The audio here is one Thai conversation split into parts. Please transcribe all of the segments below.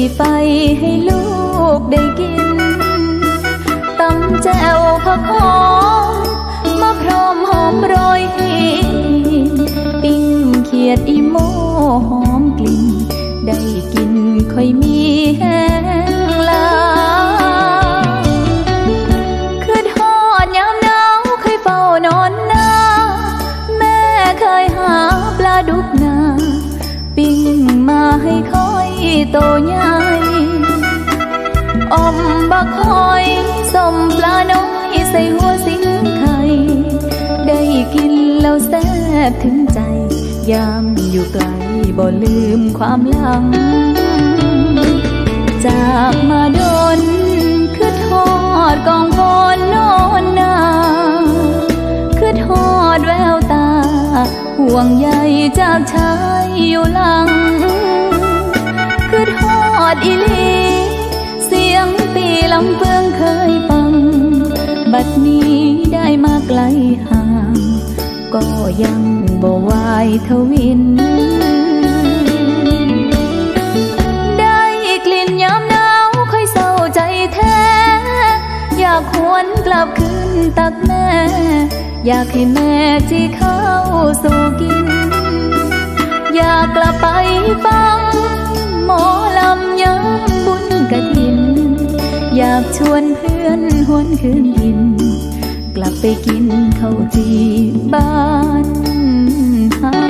ไฟให้ลูกได้กินตำแจ่วผักหอมมะพร้าวหอมโรยหินปิ้งเขียดอีโมหอมกลิ่นได้กินค่อยมีแห้งลาคือทอดยามหนาวเคยเฝ้านอนนาแม่เคยหาปลาดุกนาปิ้งมาให้ค่อยโตใหญ่อมบักหอยส้มปลาน้อยใส่หัวสิงไข่ได้กินแล้วแซ่บถึงใจยามอยู่ไกลบ่ลืมความหลังจากมาดนคือทอดกองพรนอนนาคือทอดแววตาห่วงใยจากชายอยู่หลังคือทอดอีลีเสียงตีลำเฟืองเคยฟังบัดนี้ได้มาไกลห่างก็ยังบ่วายทวินได้กลิ่นยามหนาวค่อยเศร้าใจแท้อยากหวนกลับคืนตักแม่อยากให้แม่ที่เข้าสู่กินอยากกลับไปฟังหมอลำย้ำบุญกฐินอยากชวนเพื่อนหวนคืนดินกลับไปกินข้าวจีบ้านเฮา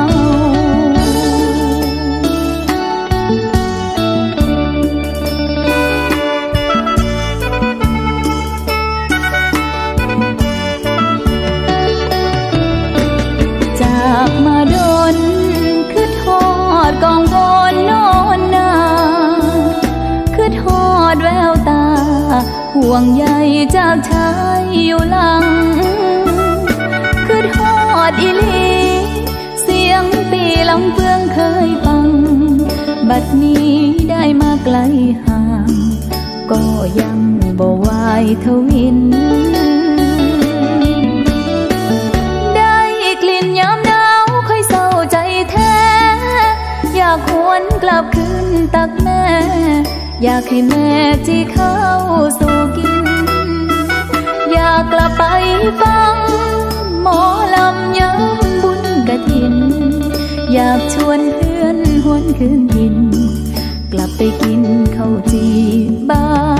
จากมาดนคือทอดกองพรนอนนาคือทอดแววตาห่วงใยจากชายอยู่หลังคือทอดอีลีเสียงตีลำเฟืองเคยฟังบัดนี้ได้มาไกลห่างก็ยังบ่วายทวินได้กลิ่นยามหนาวค่อยเศร้าใจแท้อยากหวนกลับคืนตักแม่อยากให้แม่ที่เข้าสู่กินอยากกลับไปฟังหมอลำย้ำบุญกฐินอยากชวนเพื่อนหวนคืนดินกลับไปกินข้าวจีบ้าน